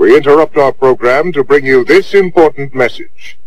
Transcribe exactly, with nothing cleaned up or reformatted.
We interrupt our program to bring you this important message.